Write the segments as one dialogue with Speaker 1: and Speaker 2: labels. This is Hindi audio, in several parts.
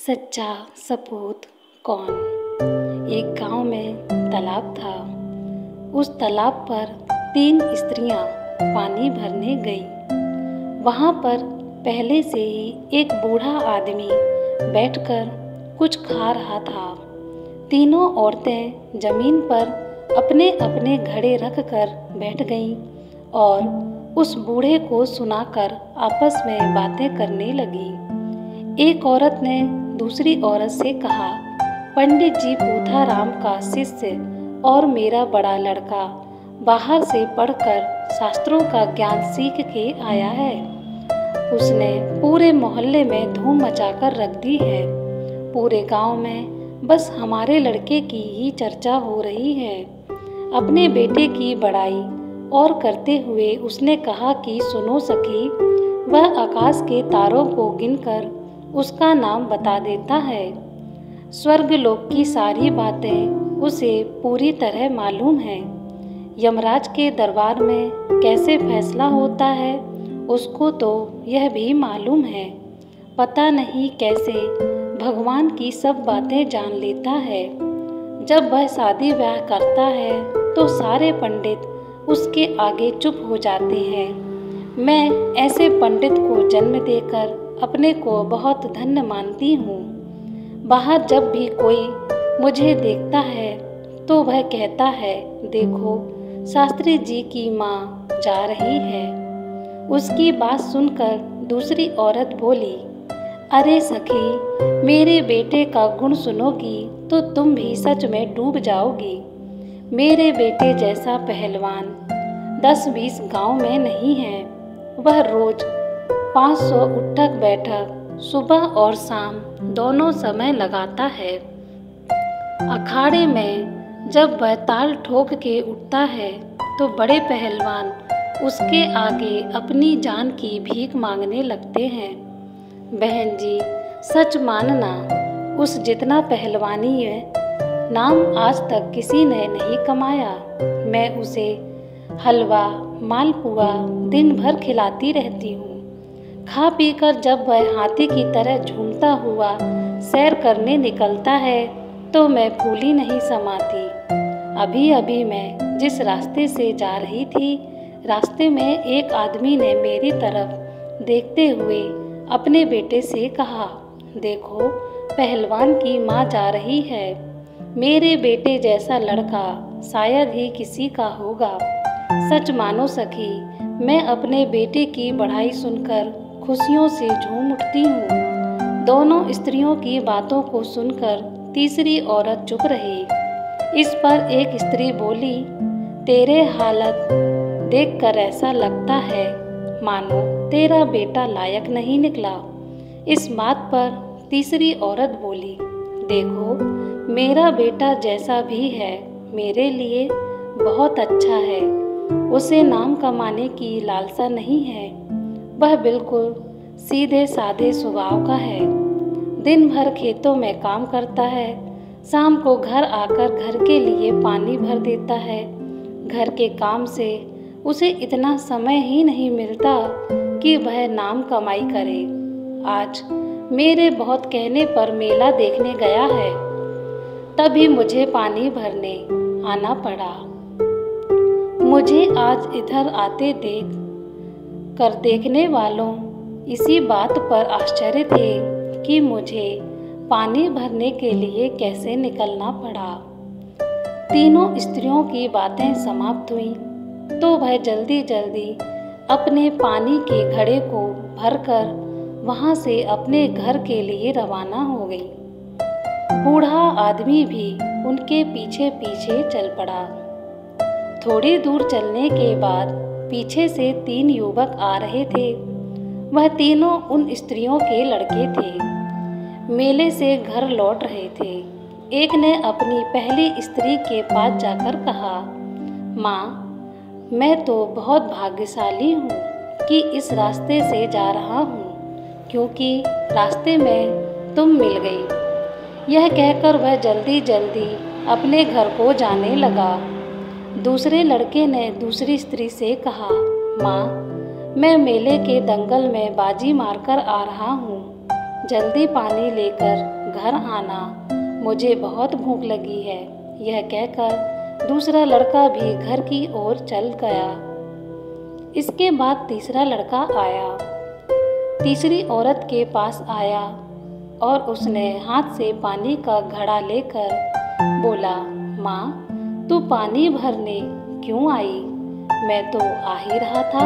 Speaker 1: सच्चा सपूत कौन। एक गांव में तालाब था। उस तालाब पर 3 स्त्रियां पानी भरने गई। वहां पर पहले से ही एक बूढ़ा आदमी बैठकर कुछ खा रहा था। तीनों औरतें जमीन पर अपने अपने घड़े रख कर बैठ गईं और उस बूढ़े को सुनाकर आपस में बातें करने लगी। एक औरत ने दूसरी औरत से कहा, पंडित जी पूथाराम का शिष्य और मेरा बड़ा लड़का बाहर से पढ़कर शास्त्रों का ज्ञान सीख के आया है। उसने पूरे मोहल्ले में धूम मचाकर रख दी है। पूरे गांव में बस हमारे लड़के की ही चर्चा हो रही है। अपने बेटे की बड़ाई और करते हुए उसने कहा कि सुनो सखी, वह आकाश के तारों को गिनकर उसका नाम बता देता है। स्वर्गलोक की सारी बातें उसे पूरी तरह मालूम है। यमराज के दरबार में कैसे फैसला होता है उसको तो यह भी मालूम है। पता नहीं कैसे भगवान की सब बातें जान लेता है। जब वह शादी ब्याह करता है तो सारे पंडित उसके आगे चुप हो जाते हैं। मैं ऐसे पंडित को जन्म देकर अपने को बहुत धन्य मानती हूँ। बाहर जब भी कोई मुझे देखता है तो वह कहता है, देखो शास्त्री जी की माँ जा रही है। उसकी बात सुनकर दूसरी औरत बोली, अरे सखी, मेरे बेटे का गुण सुनोगी तो तुम भी सच में डूब जाओगी। मेरे बेटे जैसा पहलवान 10-20 गांव में नहीं है। वह रोज 500 उठक बैठक सुबह और शाम दोनों समय लगाता है। अखाड़े में जब वह ताल ठोक के उठता है तो बड़े पहलवान उसके आगे अपनी जान की भीख मांगने लगते हैं। बहन जी, सच मानना, उस जितना पहलवानी है नाम आज तक किसी ने नहीं कमाया। मैं उसे हलवा मालपुआ दिन भर खिलाती रहती हूँ। खा पीकर जब वह हाथी की तरह झूमता हुआ सैर करने निकलता है तो मैं फूली नहीं समाती। अभी अभी मैं जिस रास्ते से जा रही थी, रास्ते में एक आदमी ने मेरी तरफ देखते हुए अपने बेटे से कहा, देखो पहलवान की माँ जा रही है। मेरे बेटे जैसा लड़का शायद ही किसी का होगा। सच मानो सखी, मैं अपने बेटे की बढ़ाई सुनकर खुशियों से झूम उठती हूँ। दोनों स्त्रियों की बातों को सुनकर तीसरी औरत चुप रही। इस पर एक स्त्री बोली, तेरे हालत देखकर ऐसा लगता है मानो तेरा बेटा लायक नहीं निकला। इस बात पर तीसरी औरत बोली, देखो मेरा बेटा जैसा भी है मेरे लिए बहुत अच्छा है। उसे नाम कमाने की लालसा नहीं है। वह बिल्कुल सीधे साधे स्वभाव का है। दिन भर खेतों में काम करता है, शाम को घर आकर घर के लिए पानी भर देता है। घर के काम से उसे इतना समय ही नहीं मिलता कि वह नाम कमाई करे। आज मेरे बहुत कहने पर मेला देखने गया है, तभी मुझे पानी भरने आना पड़ा। मुझे आज इधर आते देख कर देखने वालों इसी बात पर आश्चर्य थे कि मुझे पानी भरने के लिए कैसे निकलना पड़ा। तीनों स्त्रियों की बातें समाप्त हुईं तो वह जल्दी जल्दी अपने पानी के घड़े को भरकर वहां से अपने घर के लिए रवाना हो गई। बूढ़ा आदमी भी उनके पीछे पीछे चल पड़ा। थोड़ी दूर चलने के बाद पीछे से 3 युवक आ रहे थे। वह तीनों उन स्त्रियों के लड़के थे। मेले से घर लौट रहे थे। एक ने अपनी पहली स्त्री के पास जाकर कहा, माँ, मैं तो बहुत भाग्यशाली हूँ कि इस रास्ते से जा रहा हूँ, क्योंकि रास्ते में तुम मिल गई। यह कहकर वह जल्दी जल्दी अपने घर को जाने लगा। दूसरे लड़के ने दूसरी स्त्री से कहा, माँ, मैं मेले के दंगल में बाजी मारकर आ रहा हूँ। जल्दी पानी लेकर घर आना, मुझे बहुत भूख लगी है। यह कहकर दूसरा लड़का भी घर की ओर चल गया। इसके बाद तीसरा लड़का आया, तीसरी औरत के पास आया और उसने हाथ से पानी का घड़ा लेकर बोला, माँ, तू पानी भरने क्यों आई? मैं तो आ ही रहा था।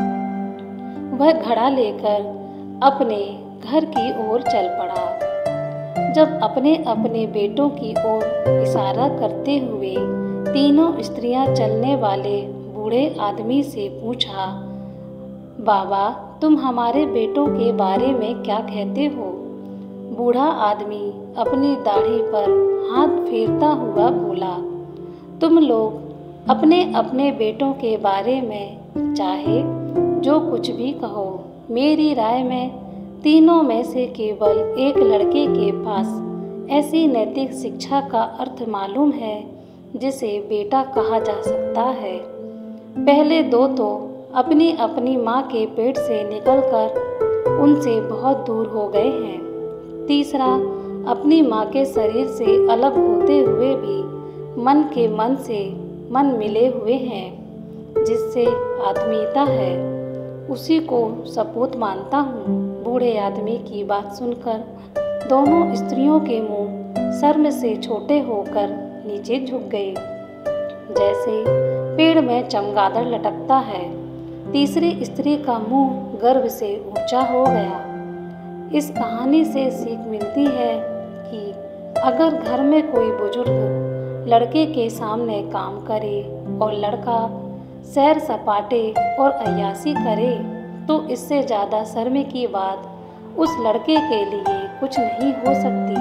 Speaker 1: वह घड़ा लेकर अपने घर की ओर चल पड़ा। जब अपने अपने बेटों की ओर इशारा करते हुए तीनों स्त्रियां चलने वाले बूढ़े आदमी से पूछा, बाबा, तुम हमारे बेटों के बारे में क्या कहते हो? बूढ़ा आदमी अपनी दाढ़ी पर हाथ फेरता हुआ बोला, तुम लोग अपने अपने बेटों के बारे में चाहे जो कुछ भी कहो, मेरी राय में तीनों में से केवल एक लड़के के पास ऐसी नैतिक शिक्षा का अर्थ मालूम है जिसे बेटा कहा जा सकता है। पहले दो तो अपनी अपनी माँ के पेट से निकलकर उनसे बहुत दूर हो गए हैं। तीसरा अपनी माँ के शरीर से अलग होते हुए भी मन के मन से मन मिले हुए हैं। जिससे आत्मीयता है उसी को सपूत मानता हूँ। बूढ़े आदमी की बात सुनकर दोनों स्त्रियों के मुंह शर्म से छोटे होकर नीचे झुक गए, जैसे पेड़ में चमगादड़ लटकता है। तीसरी स्त्री का मुंह गर्व से ऊंचा हो गया। इस कहानी से सीख मिलती है कि अगर घर में कोई बुजुर्ग लड़के के सामने काम करे और लड़का सैर सपाटे और अय्यासी करे तो इससे ज़्यादा शर्म की बात उस लड़के के लिए कुछ नहीं हो सकती।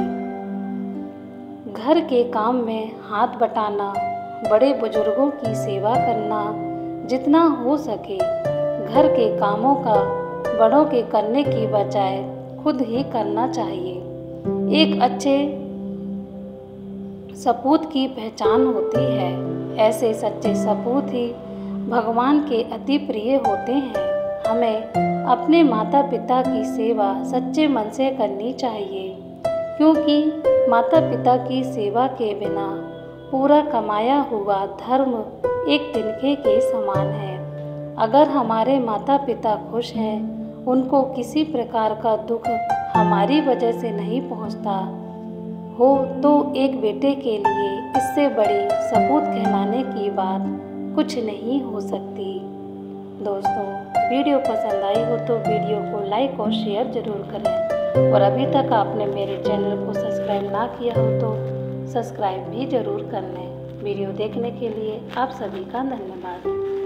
Speaker 1: घर के काम में हाथ बटाना, बड़े बुजुर्गों की सेवा करना, जितना हो सके घर के कामों का बड़ों के करने की बजाय खुद ही करना चाहिए। एक अच्छे सपूत की पहचान होती है। ऐसे सच्चे सपूत ही भगवान के अति प्रिय होते हैं। हमें अपने माता पिता की सेवा सच्चे मन से करनी चाहिए, क्योंकि माता पिता की सेवा के बिना पूरा कमाया हुआ धर्म एक तिनके के समान है। अगर हमारे माता पिता खुश हैं, उनको किसी प्रकार का दुख हमारी वजह से नहीं पहुंचता हो तो एक बेटे के लिए इससे बड़ी सपूत कहलाने की बात कुछ नहीं हो सकती। दोस्तों, वीडियो पसंद आई हो तो वीडियो को लाइक और शेयर ज़रूर करें और अभी तक आपने मेरे चैनल को सब्सक्राइब ना किया हो तो सब्सक्राइब भी ज़रूर कर लें। वीडियो देखने के लिए आप सभी का धन्यवाद।